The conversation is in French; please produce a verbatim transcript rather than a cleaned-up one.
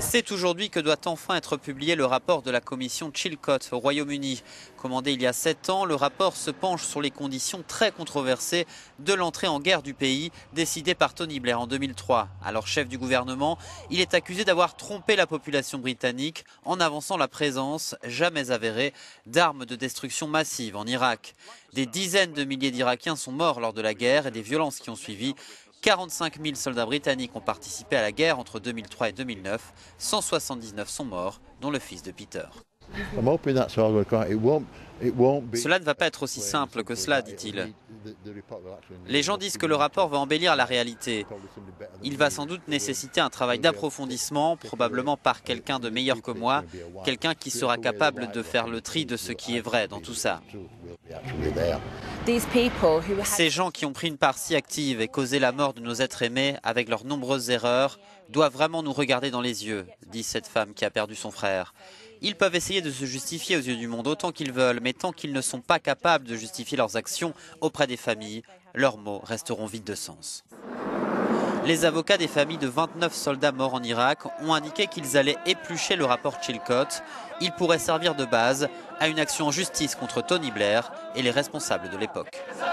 C'est aujourd'hui que doit enfin être publié le rapport de la commission Chilcot au Royaume-Uni. Commandé il y a sept ans, le rapport se penche sur les conditions très controversées de l'entrée en guerre du pays, décidée par Tony Blair en deux mille trois. Alors chef du gouvernement, il est accusé d'avoir trompé la population britannique en avançant la présence, jamais avérée, d'armes de destruction massive en Irak. Des dizaines de milliers d'Irakiens sont morts lors de la guerre et des violences qui ont suivi. quarante-cinq mille soldats britanniques ont participé à la guerre entre deux mille trois et deux mille neuf. cent soixante-dix-neuf sont morts, dont le fils de Peter. Cela ne va pas être aussi simple que cela, dit-il. Les gens disent que le rapport va embellir la réalité. Il va sans doute nécessiter un travail d'approfondissement, probablement par quelqu'un de meilleur que moi, quelqu'un qui sera capable de faire le tri de ce qui est vrai dans tout ça. Ces gens qui ont pris une part si active et causé la mort de nos êtres aimés avec leurs nombreuses erreurs doivent vraiment nous regarder dans les yeux, dit cette femme qui a perdu son frère. Ils peuvent essayer de se justifier aux yeux du monde autant qu'ils veulent, mais tant qu'ils ne sont pas capables de justifier leurs actions auprès des familles, leurs mots resteront vides de sens. Les avocats des familles de vingt-neuf soldats morts en Irak ont indiqué qu'ils allaient éplucher le rapport Chilcot. Il pourrait servir de base à une action en justice contre Tony Blair et les responsables de l'époque.